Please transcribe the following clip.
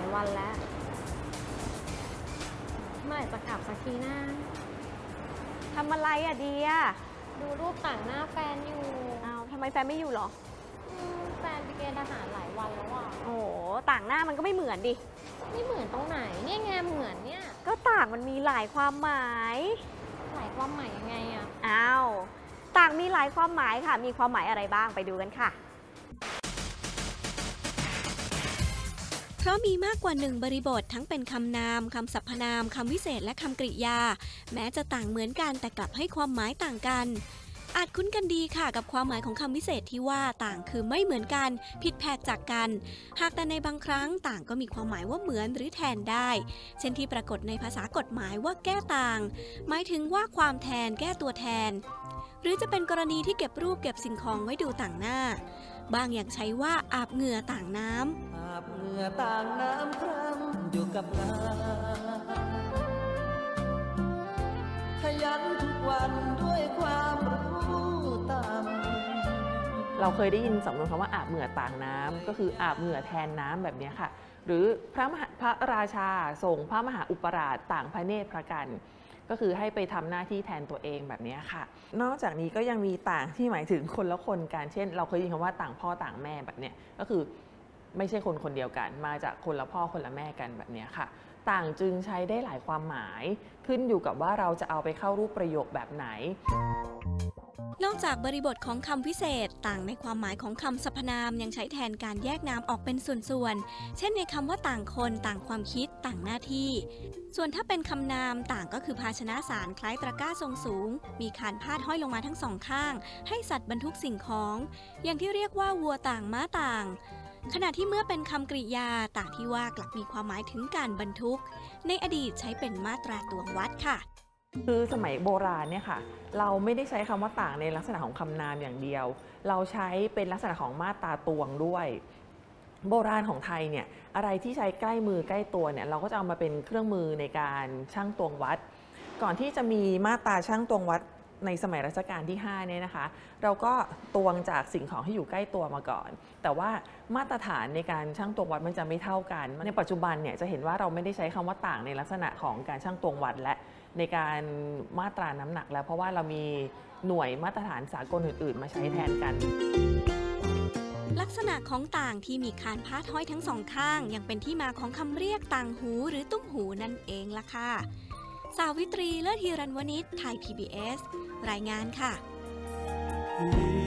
วันแล้วเมื่อไหร่จะกลับสักทีนะทำอะไรอะเดียดูรูปต่างหน้าแฟนอยู่อ้าวทำไมแฟนไม่อยู่หรอแฟนไปเกณฑ์ทหารหลายวันแล้วอ่ะโอ้ต่างหน้ามันก็ไม่เหมือนดิไม่เหมือนตรงไหนเนี่ยไงเหมือนเนี่ยก็ต่างมันมีหลายความหมายหลายความหมายยังไงอ่ะอ้าวต่างมีหลายความหมายค่ะมีความหมายอะไรบ้างไปดูกันค่ะเพราะมีมากกว่าหนึ่งบริบททั้งเป็นคำนามคำสรรพนามคำวิเศษและคำกริยาแม้จะต่างเหมือนกันแต่กลับให้ความหมายต่างกันอาจคุ้นกันดีค่ะกับความหมายของคำวิเศษที่ว่าต่างคือไม่เหมือนกันผิดแผกจากกันหากแต่ในบางครั้งต่างก็มีความหมายว่าเหมือนหรือแทนได้เช่นที่ปรากฏในภาษากฎหมายว่าแก้ต่างหมายถึงว่าความแทนแก้ตัวแทนหรือจะเป็นกรณีที่เก็บรูปเก็บสิ่งของไว้ดูต่างหน้าบางอย่างใช้ว่าอาบเหงื่อต่างน้ำอาบเหงื่อต่างน้ำครั้งอยู่กับงานขยันทุกวันด้วยความรู้ตามเราเคยได้ยินสำนวนคำว่าอาบเหงื่อต่างน้ำก็คืออาบเหงื่อแทนน้ำแบบนี้ค่ะหรือพระราชาส่งพระมหาอุปราชต่างพระเนตรพระกันก็คือให้ไปทำหน้าที่แทนตัวเองแบบนี้ค่ะนอกจากนี้ก็ยังมีต่างที่หมายถึงคนละคนกันเช่นเราเคยได้ยินคำว่าต่างพ่อต่างแม่แบบนี้ก็คือไม่ใช่คนคนเดียวกันมาจากคนละพ่อคนละแม่กันแบบนี้ค่ะต่างจึงใช้ได้หลายความหมายขึ้นอยู่กับว่าเราจะเอาไปเข้ารูปประโยคแบบไหนนอกจากบริบทของคำวิเศษต่างในความหมายของคำสรรพนามยังใช้แทนการแยกนามออกเป็นส่วนๆเช่นในคำว่าต่างคนต่างความคิดต่างหน้าที่ส่วนถ้าเป็นคำนามต่างก็คือภาชนะสารคล้ายตะกร้าทรงสูงมีคานพาดห้อยลงมาทั้งสองข้างให้สัตว์บรรทุกสิ่งของอย่างที่เรียกว่าวัวต่างม้าต่างขณะที่เมื่อเป็นคำกริยาต่างที่ว่ากลับมีความหมายถึงการบรรทุกในอดีตใช้เป็นมาตราตวงวัดค่ะคือสมัยโบราณเนี่ยค่ะเราไม่ได้ใช้คำว่าต่างในลักษณะของคำนามอย่างเดียวเราใช้เป็นลักษณะของมาตราตวงด้วยโบราณของไทยเนี่ยอะไรที่ใช้ใกล้มือใกล้ตัวเนี่ยเราก็จะเอามาเป็นเครื่องมือในการชั่งตวงวัดก่อนที่จะมีมาตราชั่งตวงวัดในสมัยรัชกาลที่5เนี่ยนะคะเราก็ตวงจากสิ่งของที่อยู่ใกล้ตัวมาก่อนแต่ว่ามาตรฐานในการชั่งตวงวัดมันจะไม่เท่ากันในปัจจุบันเนี่ยจะเห็นว่าเราไม่ได้ใช้คำว่าต่างในลักษณะของการชั่งตวงวัดและในการมาตราน้ำหนักแล้วเพราะว่าเรามีหน่วยมาตรฐานสากลอื่นๆมาใช้แทนกันลักษณะของต่างที่มีคานพาดห้อยทั้งสองข้างยังเป็นที่มาของคำเรียกต่างหูหรือตุ้มหูนั่นเองล่ะค่ะสาวิตรีเลิศฮิรัญวณิชไทย PBS รายงานค่ะ